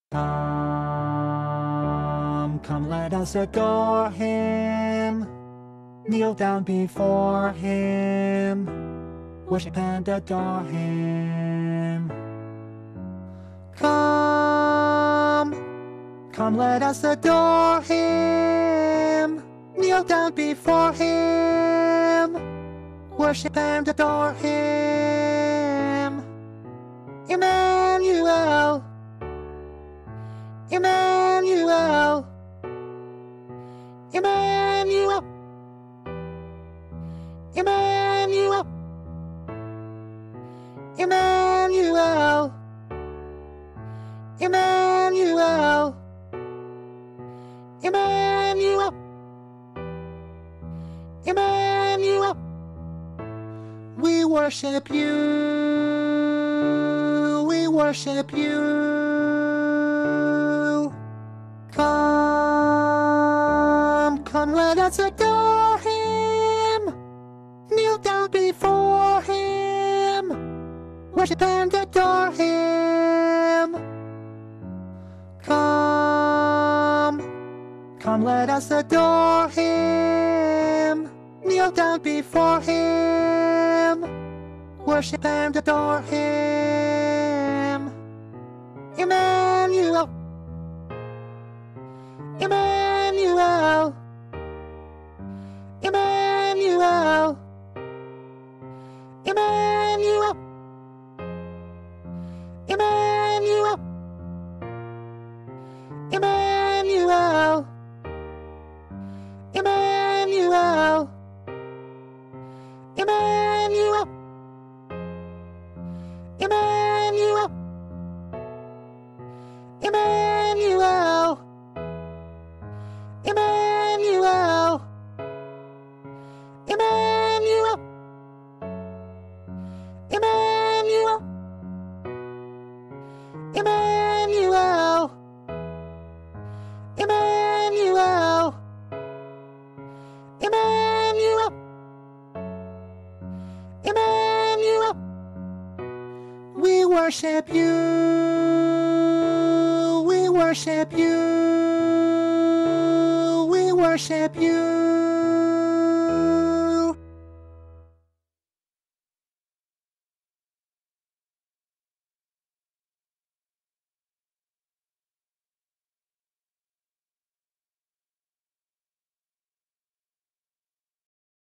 Come, let us adore him. Kneel down before him. Worship and adore him. Come, let us adore him. Kneel down before him. Worship and adore him. Emmanuel, Emmanuel, Emmanuel, Emmanuel, Emmanuel, Emmanuel, Emmanuel, Emmanuel. We worship you, we worship you. Come, let us adore him. Kneel down before him. Worship and adore him. Come, let us adore him. Kneel down before him. Worship and adore him. Emmanuel, Emmanuel, Emmanuel, Emmanuel, Emmanuel, Emmanuel, Emmanuel, Emmanuel, Emmanuel, Emmanuel, Emmanuel, Emmanuel, Emmanuel, Emmanuel, Emmanuel, Emmanuel, Emmanuel. We worship you, we worship you, we worship you.